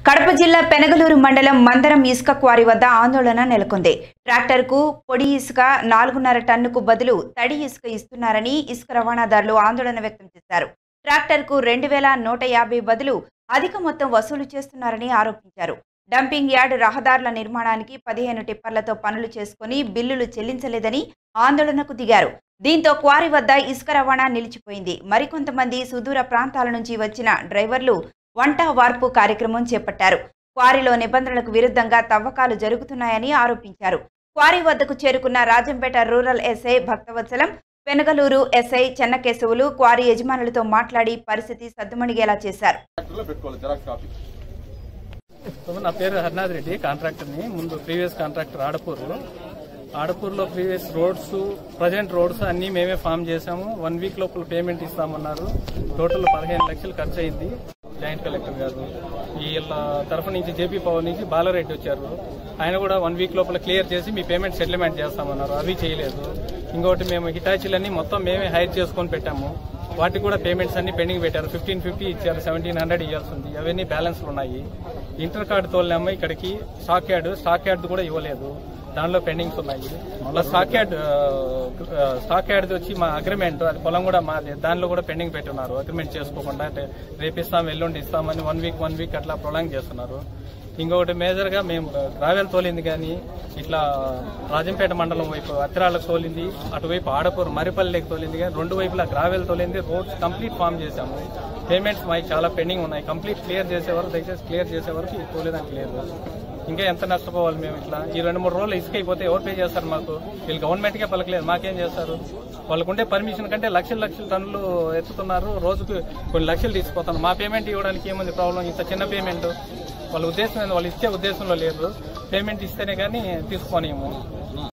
కడప జిల్లా పెనగలూరు మండలం మందరం ఇసుక క్వారీ వద్ద ఆందోళన నెలకొంది. ట్రాక్టర్కు పొడి ఇసుక 4.5 టన్నుకు బదులు తడి ఇసుక ఇస్తున్నారని ఇసుక రవాణాదారులు ఆందోళన వ్యక్తం చేశారు. ట్రాక్టర్కు 2150 బదులు అధిక మొత్తం వసూలు చేస్తున్నారని ఆరోపించారు. డంపింగ్ యార్డ్ రహదారుల నిర్మాణానికి 15 టిప్పర్లతో పనులు చేసుకుని బిల్లులు చెల్లించలేదని ఆందోళనకు దిగారు. దీంతో క్వారీ వద్ద ఇసుక రవాణా నిలిచిపోయింది. మరికొంతమంది సుదూర ప్రాంతాల నుంచి వచ్చిన డ్రైవర్లు వంట వార్పు కార్యక్రమం చేపట్టారు. క్వారీలో నిబంధనలకు విరుద్ధంగా తవ్వకాలు జరుగుతున్నాయని ఆరోపించారు. క్వారీ వద్దకు చేరుకున్న Rajampet rural SI Bhaktavatsalam, Penagaluru SI Chennakesavulu quarry యజమానులతో మాట్లాడి పరిస్థితి సద్దుమణిగేలా చేశారు. నా పేరు హర్నాథ్ రెడ్డి, కాంట్రాక్టర్ని. ముందు ప్రీవియస్ కాంట్రాక్టర్ ఆడపూర్లో ప్రీవియస్ రోడ్స్, ప్రజెంట్ రోడ్స్ అన్ని మేమే ఫామ్ చేశాము. 1 వీక్ లోపల పేమెంట్ ఇస్తామన్నారు. టోటల్ 15 లక్షలు ఖర్చు అయింది. జాయింట్ కలెక్టర్ గారు వీళ్ళ తరఫు నుంచి జేపీ పవర్ నుంచి బాలారెడ్డి వచ్చారు. ఆయన కూడా 1 వీక్ లోపల క్లియర్ చేసి మీ పేమెంట్ సెటిల్మెంట్ చేస్తామన్నారు. అవి చేయలేదు. ఇంకోటి మేము హిటాచీలన్నీ మొత్తం మేమే హైర్ చేసుకొని పెట్టాము. వాటికి కూడా పేమెంట్స్ అన్ని పెండింగ్ పెట్టారు. 1550 ఇచ్చారు, 1700 ఇవ్వాల్సి ఉంది. అవన్నీ బ్యాలెన్స్లు ఉన్నాయి. ఇంటర్ కార్డు తోలినాము ఇక్కడికి. స్టాక్ యార్డ్ కూడా ఇవ్వలేదు. దానిలో పెండింగ్స్ ఉన్నాయి. మళ్ళీ స్టాక్ యార్డ్ వచ్చి మా అగ్రిమెంట్, అది పొలం కూడా మాది, దానిలో కూడా పెండింగ్ పెట్టున్నారు. అగ్రిమెంట్ చేసుకోకుండా రేపు ఇస్తాం, ఎల్లుండి ఇస్తామని 1 వీక్ అట్లా ప్రొలాంగ్ చేస్తున్నారు. ఇంకొకటి మేజర్ గా మేము గ్రావెల్ తోలింది కానీ ఇట్లా రాజంపేట మండలం వైపు అత్తిరాళ్ళకు తోలింది, అటువైపు ఆడపూర్ మరిపల్లికి తోలింది కానీ 2 వైపులా గ్రావెల్ తోలింది. రోడ్స్ కంప్లీట్ ఫామ్ చేశాము. పేమెంట్స్ మాకు చాలా పెండింగ్ ఉన్నాయి. కంప్లీట్ క్లియర్ చేసేవారు, దయచేసి క్లియర్ చేసేవరకు తోలేదానికి లేదు. ఇంకా ఎంత నష్టపోవాలి మేము ఇట్లా. ఈ 2-3 రోజులు ఇసుక అయిపోతే ఎవరు పే చేస్తారు మాకు? వీళ్ళు గవర్నమెంట్ కే పలకలేదు, మాకేం చేస్తారు? వాళ్ళకుంటే పర్మిషన్ కంటే లక్షల టన్నులు ఎత్తుతున్నారు. రోజుకు కొన్ని లక్షలు తీసుకుపోతున్నారు. మా పేమెంట్ ఇవ్వడానికి ఏముంది ప్రాబ్లం? ఇంత చిన్న పేమెంట్ వాళ్ళ ఉద్దేశం, వాళ్ళు ఇచ్చే ఉద్దేశంలో లేదు. పేమెంట్ ఇస్తేనే కానీ తీసుకోనియము.